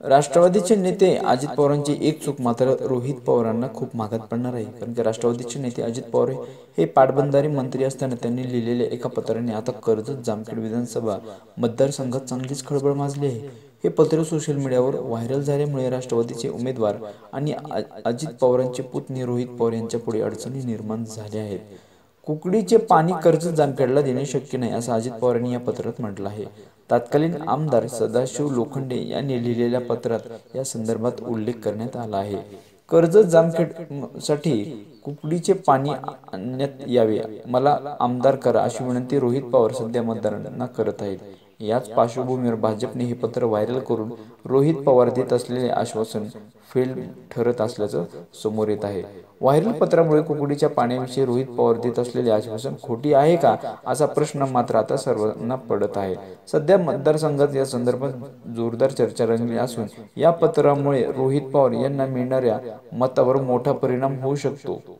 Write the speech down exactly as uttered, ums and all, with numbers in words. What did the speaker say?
राष्ट्रवादीचे नेते अजित पवारांची एक चूक मात्र रोहित पवारांना खूप महागात पडणार आहे. कारण की राष्ट्रवादीचे नेते अजित पवार हे पाटबंधारे मंत्री असताना त्यांनी लिहिलेल्या एका पत्राने आता कर्जत जामखेड विधानसभा मतदारसंघात चांगलीच खळबळ माजली आहे. हे पत्र सोशल मीडियावर व्हायरल झाल्यामुळे राष्ट्रवादीचे उमेदवार आणि अजित पवारांचे पुतणे रोहित पवार यांच्या पुढे अडचणी निर्माण झाल्या आहेत. कुकडीचे पाणी कर्जत जामखेडला देणे शक्य नाही असं अजित पवारांनी या पत्रात म्हटलं आहे. तत्कालीन आमदार सदाशिव लोखंडे यांनी लिहिलेल्या पत्रात या संदर्भात उल्लेख करण्यात आला आहे. कर्जत जामखेड साठी कुकडीचे पाणी आणण्यात यावे, मला आमदार करा अशी विनंती रोहित पवार सध्या मतदारांना करत आहेत. याच पार्श्वभूमीवर भाजपने हे पत्र व्हायरल करून रोहित पवार देत असलेले आश्वासन फेल ठरत असल्याचं समोर येत आहे. व्हायरल पत्रामुळे कुकडीच्या पाण्याविषयी रोहित पवार देत असलेले आश्वासन खोटी आहे का असा प्रश्न मात्र आता सर्वांना पडत आहे. सध्या मतदारसंघात या संदर्भात जोरदार चर्चा रंगली असून या पत्रामुळे रोहित पवार यांना मिळणाऱ्या मतावर मोठा परिणाम होऊ शकतो.